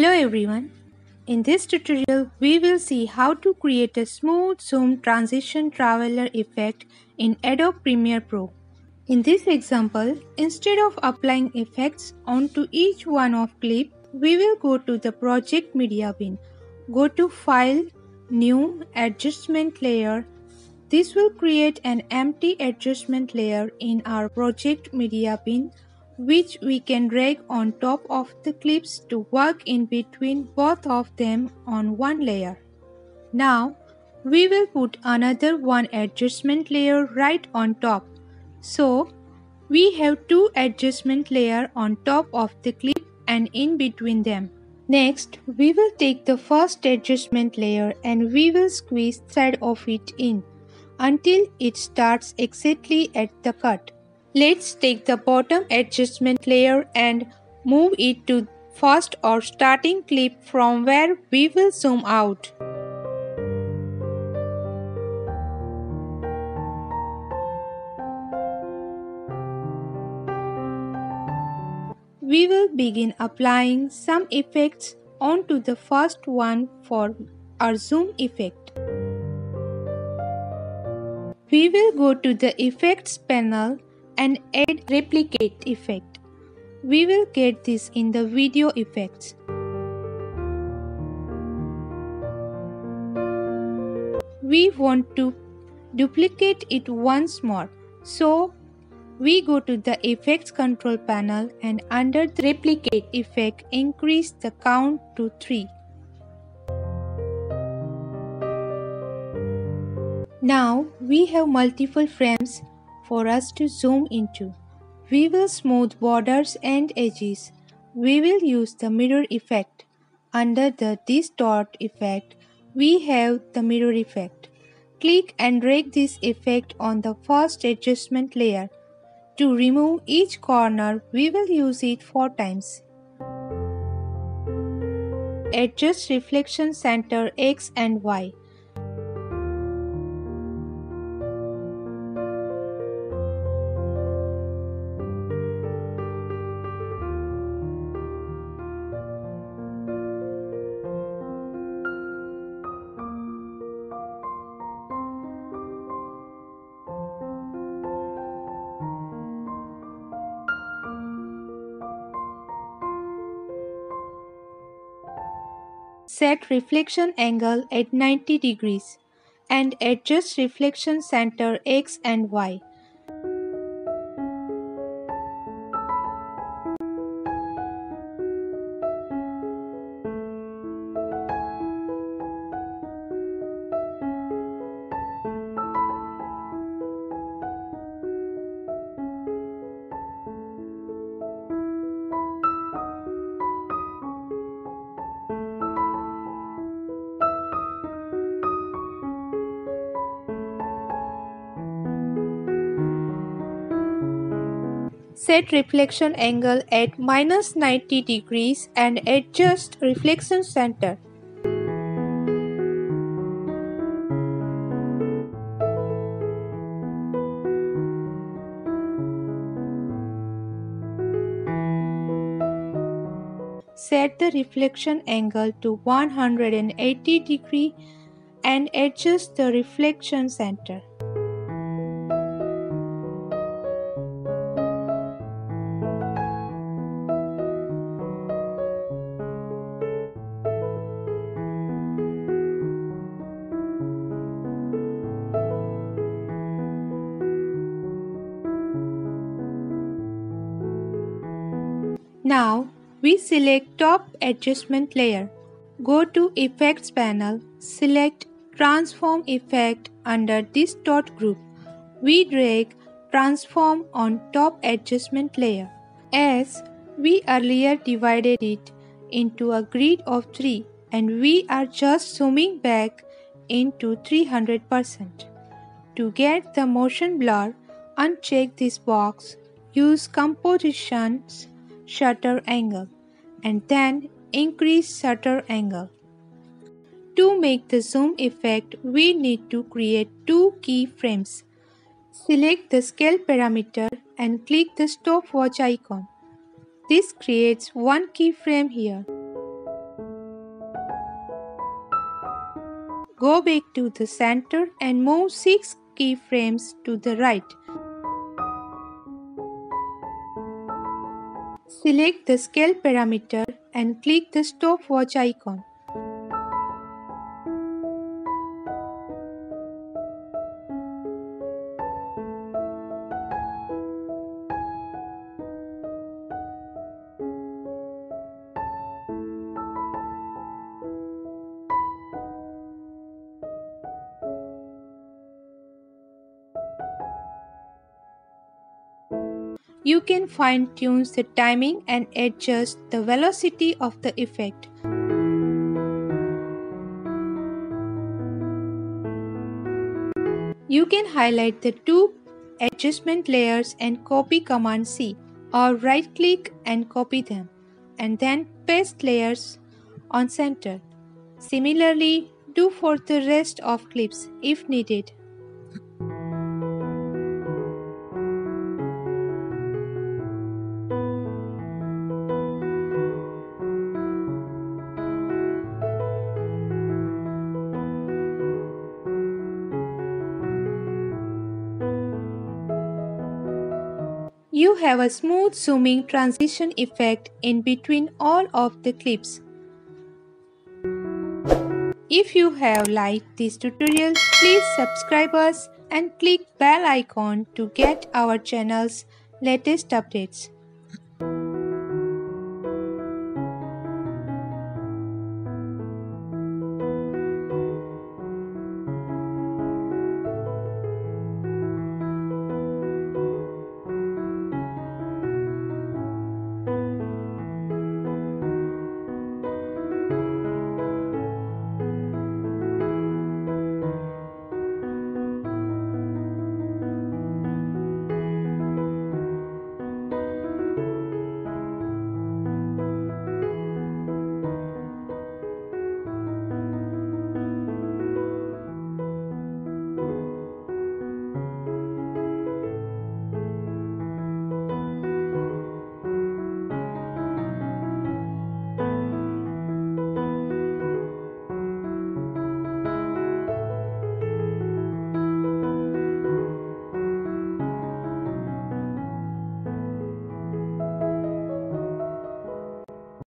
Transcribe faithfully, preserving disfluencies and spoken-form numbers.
Hello everyone. In this tutorial, we will see how to create a smooth zoom transition traveler effect in Adobe Premiere Pro. In this example, instead of applying effects onto each one of clip, we will go to the project media bin. Go to File, New, Adjustment Layer. This will create an empty adjustment layer in our project media bin, which we can drag on top of the clips to work in between both of them on one layer. Now, we will put another one adjustment layer right on top. So, we have two adjustment layers on top of the clip and in between them. Next, we will take the first adjustment layer and we will squeeze thread of it in until it starts exactly at the cut. Let's take the bottom adjustment layer and move it to first or starting clip from where we will zoom out. We will begin applying some effects onto the first one for our zoom effect. We will go to the Effects panel and add Replicate effect. We will get this in the Video Effects. We want to duplicate it once more, so we go to the Effects Control panel and under the Replicate effect, increase the count to three. Now we have multiple frames for us to zoom into. We will smooth borders and edges. We will use the mirror effect. Under the Distort effect, we have the mirror effect. Click and drag this effect on the first adjustment layer. To remove each corner, we will use it four times. Adjust reflection center X and Y. Set reflection angle at ninety degrees and adjust reflection center X and Y. Set reflection angle at minus ninety degrees and adjust reflection center. Set the reflection angle to one hundred eighty degrees and adjust the reflection center. Now, we select top adjustment layer. Go to Effects panel, select Transform effect under Distort group. We drag Transform on top adjustment layer. As we earlier divided it into a grid of three and we are just zooming back into three hundred percent. To get the motion blur, uncheck this box, use Compositions Shutter Angle and then increase shutter angle. To make the zoom effect, we need to create two keyframes. Select the scale parameter and click the stopwatch icon. This creates one keyframe here. Go back to the center and move six keyframes to the right. Select the scale parameter and click the stopwatch icon. You can fine-tune the timing and adjust the velocity of the effect. You can highlight the two adjustment layers and copy Command C, or right-click and copy them, and then paste layers on center. Similarly, do for the rest of clips if needed. You have a smooth zooming transition effect in between all of the clips. If you have liked this tutorial, please subscribe us and click bell icon to get our channel's latest updates.